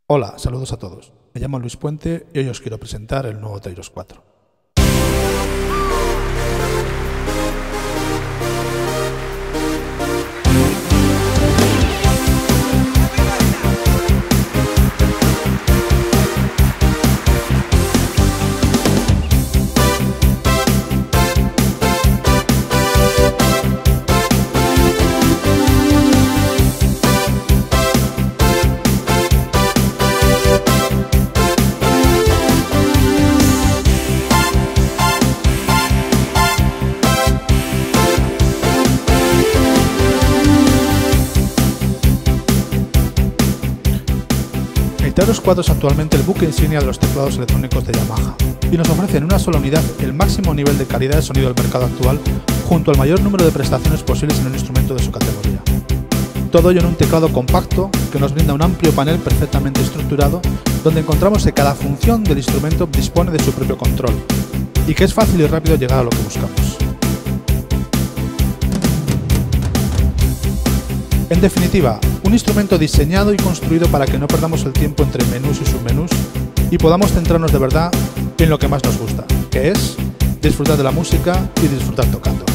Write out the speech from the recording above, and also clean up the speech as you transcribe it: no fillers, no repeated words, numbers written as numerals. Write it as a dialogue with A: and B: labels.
A: Hola, saludos a todos. Me llamo Luis Puente y hoy os quiero presentar el nuevo Tyros 4. El Tyros 4 es actualmente el buque insignia de los teclados electrónicos de Yamaha y nos ofrece en una sola unidad el máximo nivel de calidad de sonido del mercado actual junto al mayor número de prestaciones posibles en un instrumento de su categoría. Todo ello en un teclado compacto que nos brinda un amplio panel perfectamente estructurado donde encontramos que cada función del instrumento dispone de su propio control y que es fácil y rápido llegar a lo que buscamos. En definitiva, un instrumento diseñado y construido para que no perdamos el tiempo entre menús y submenús y podamos centrarnos de verdad en lo que más nos gusta, que es disfrutar de la música y disfrutar tocando.